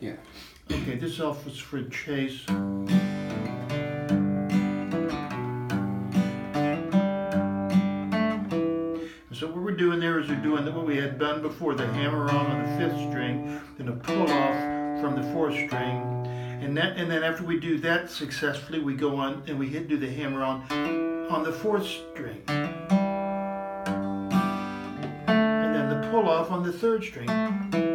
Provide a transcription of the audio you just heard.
Yeah. Okay, this off was for Chase. So what we're doing there is we're doing what we had done before, the hammer-on the 5th string, then a pull-off from the 4th string, and then after we do that successfully, we go on and we do the hammer-on the 4th string, and then the pull-off on the 3rd string.